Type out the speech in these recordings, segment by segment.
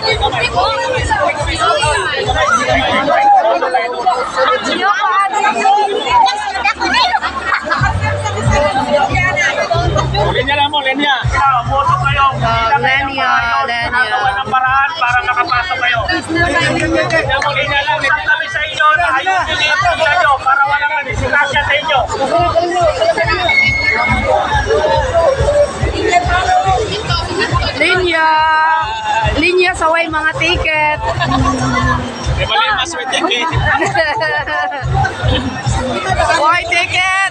Linya lang mo, linya. Boto kayo. Lenya. Nagawa ng paraan para makapasok kayo. Linya lang. Kami sa inyo na ayusin nyo para walang disgrasya sa inyo. Linya saway mga ticket. Mali mas may ticket. White ticket.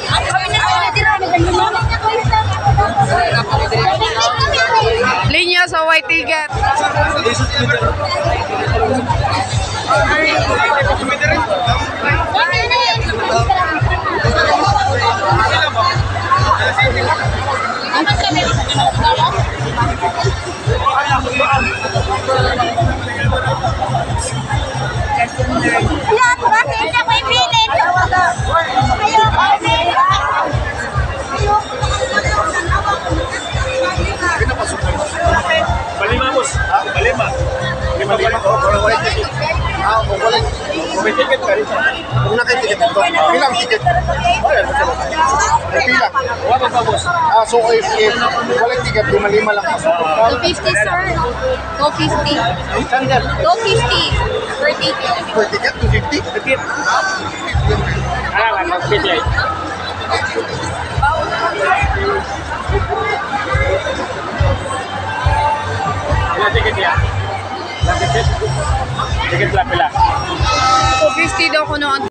Linya sa white ticket. Balima bos. Balima. Lima. May ticket ka rin. Kung naka-ticket ito, ilang ticket? Pila. Wala pa bos. So if walang ticket, 5 lang. 250 sir. 250. 250 per ticket. Per ticket, 250? Ticket. Alam, mag-pili. Ilang ticket ya? Ilang ticket? Ticket lang pila. 250 daw ko noon.